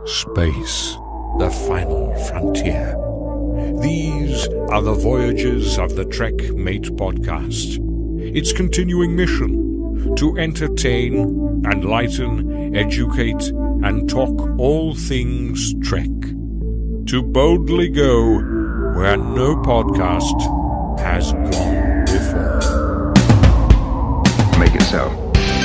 Space, the final frontier. These are the voyages of the Trek Mate podcast. Its continuing mission: to entertain, enlighten, educate, and talk all things Trek. To boldly go where no podcast has gone before. Make it so.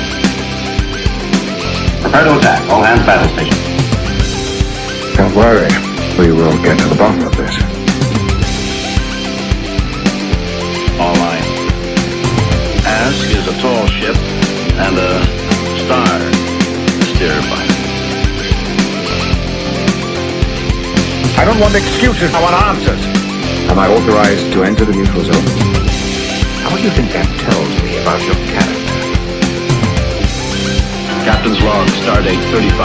Prepare to attack. All hands battle station. Don't worry. We will get to the bottom of this. All right. Ask is a tall ship and a star steer by. I don't want excuses. I want answers. Am I authorized to enter the neutral zone? How do you think that tells me about your character? Captain's log, stardate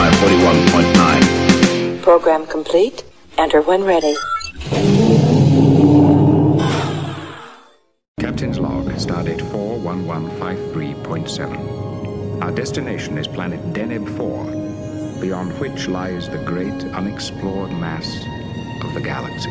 3541.9. Program complete. Enter when ready. Captain's log, stardate 41153.7. Our destination is planet Deneb 4, beyond which lies the great unexplored mass of the galaxy.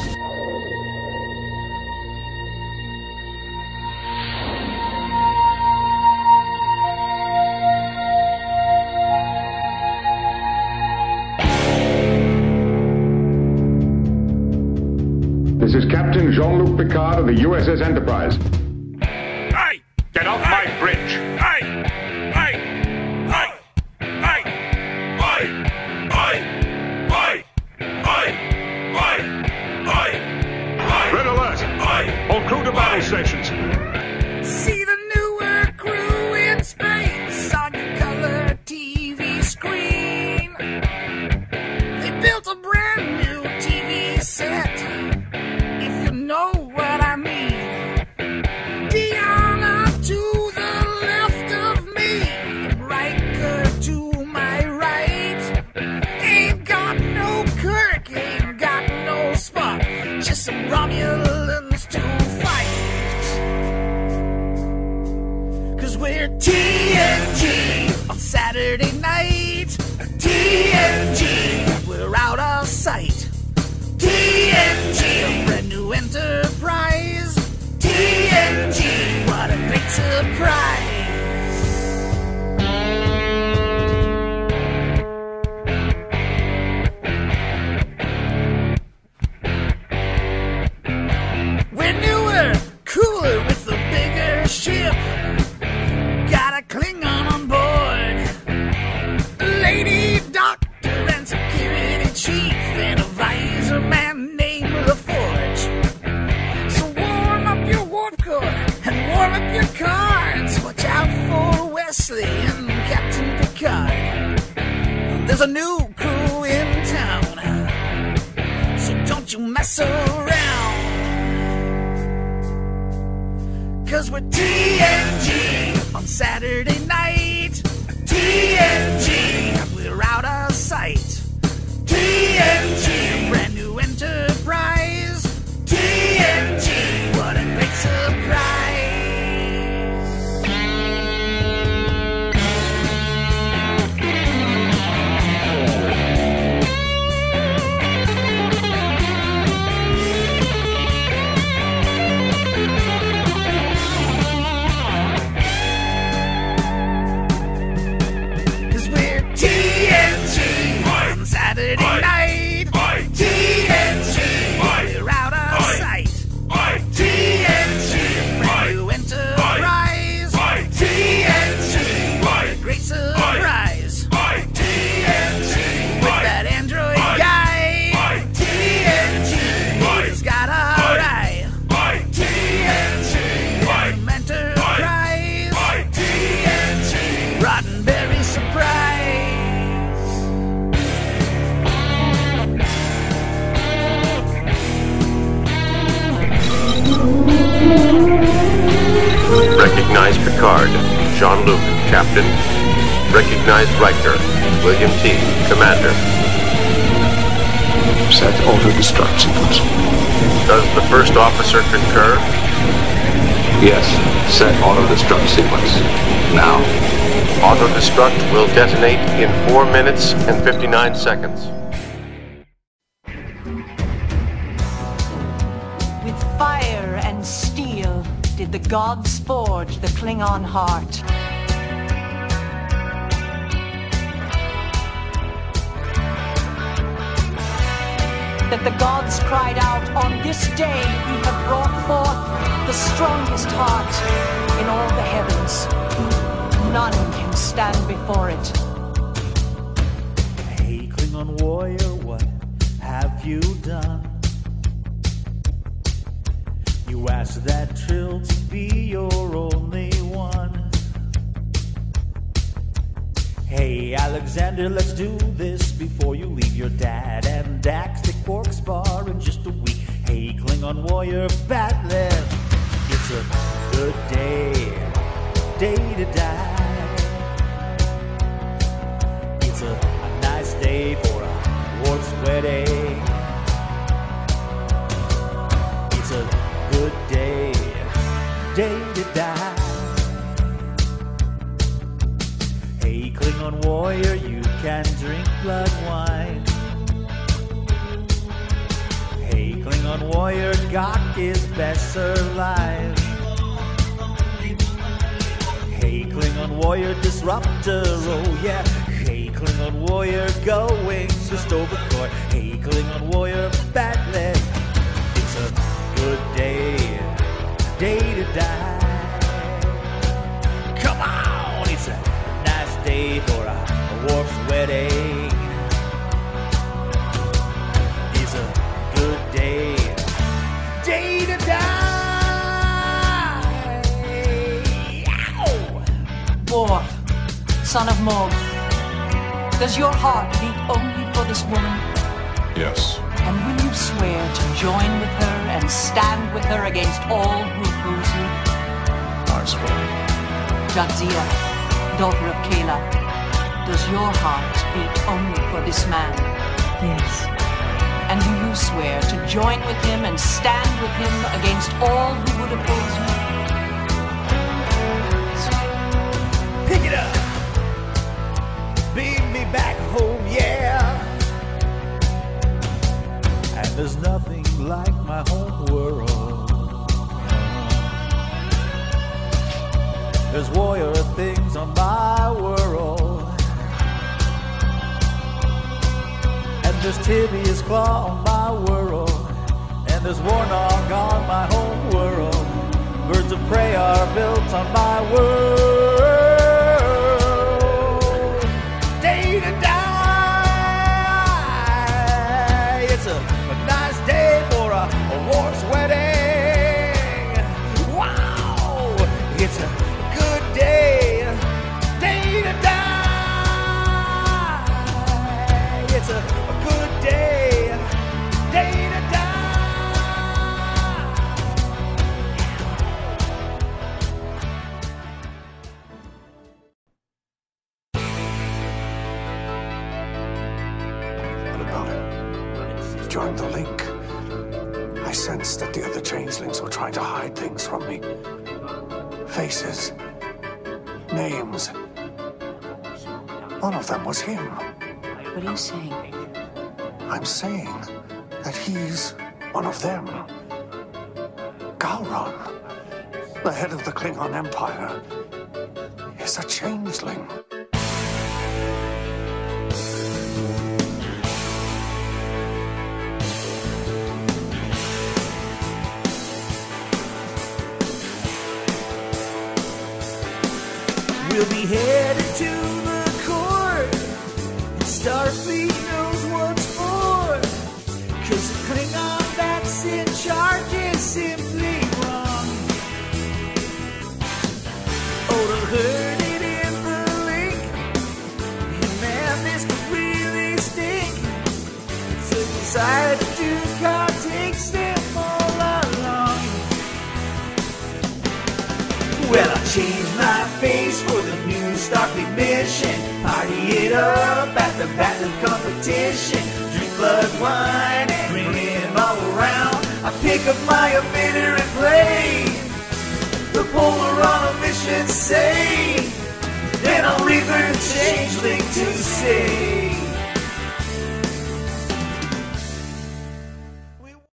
This is Captain Jean-Luc Picard of the USS Enterprise. Hey! Get off my bridge! Hey! Hey! Hey! Hey! Hey! Hey! Hey! Hey! Hey! Red alert! All crew to battle stations. See the newer crew in space on your color TV screen. They built a brand new TV set. Know what I mean. Diana to the left of me, Riker to my right. Ain't got no Kirk, ain't got no Spock, just some Romulans to fight. 'Cause we're TNG on Saturday night. TNG, we're out of sight. TNG, a brand new enterprise. TNG, what a great surprise. We're newer, cooler with a bigger ship. Got a Klingon on board. Lady doctor and security chief and a visor man named LaForge. So warm up your warp core and warm up your cards. Watch out for Wesley and Captain Picard. There's a new crew in town, so don't you mess around. 'Cause we're TNG on Saturday night. TNG, we're out of sight. TNG, brand new enterprise. TNG, what a great surprise. Saturday night. TNG, we're out of sight. TNG, brand new enterprise. TNG, what a great surprise. TNG, with that android guy. TNG, he's got a eye. TNG, enterprise. TNG, Roddenberry surprise. Recognize Picard, Jean-Luc, Captain. Recognize Riker, William T, Commander. Set auto-destruct sequence. Does the first officer concur? Yes. Set auto-destruct sequence. Now. Auto-destruct will detonate in 4 minutes and 59 seconds. With fire and steel did the gods forge the Klingon heart. That the gods cried out, on this day we have brought forth the strongest heart in all the heavens. None can stand before it. Hey, Klingon warrior, what have you done? You asked that Trill to be your only one. Hey, Alexander, let's do this before you leave your dad and Dax to Quark's bar in just a week. Hey, Klingon warrior, Batleth, it's a good day to die. It's a nice day for a Worf's wedding. It's a good day to die. Hey, Klingon warrior, you can drink blood wine. Hey, Klingon warrior, Gok is best served live. Hey, Klingon warrior, disruptor, oh yeah. Hey, Klingon warrior, going just overcourt. Hey, Klingon warrior, Batleth, it's a good day to die. Come on, it's a nice day for a Worf's wedding. It's a good day to die. Worf, son of Morg, does your heart beat only for this woman? Yes. And will you swear to join with her and stand with her against all who oppose you? I swear. Jadzia, daughter of Kayla, does your heart beat only for this man? Yes. And do you swear to join with him and stand with him against all who would oppose you? Pick it up, beam me back home, yeah. And there's nothing like my home world. There's warrior things on my world. And there's Tibia's claw on my world. And there's Warnog on my home world. Birds of prey are built on my world. Day to die. It's a nice day for a Worf's wedding. Wow, it's a good day to die. It's a good day to die. What about it? During the link, I sensed that the other changelings were trying to hide things from me. Faces, names. One of them was him. What are you saying? I'm saying that he's one of them. Gowron, the head of the Klingon Empire, is a changeling. We'll be headed to the court. Starfleet knows what's for. 'Cause the Klingon that's in charge is simply wrong. Oh, to hurt it in the link. And man, this could really stink. So decided to do car takes them all along. Well, I changed my face for the new Starfleet mission. Party it up at the battle competition. Drink blood wine and bring them all around. I pick up my emitter and play the polar on a mission say. Then I'll revert changeling to say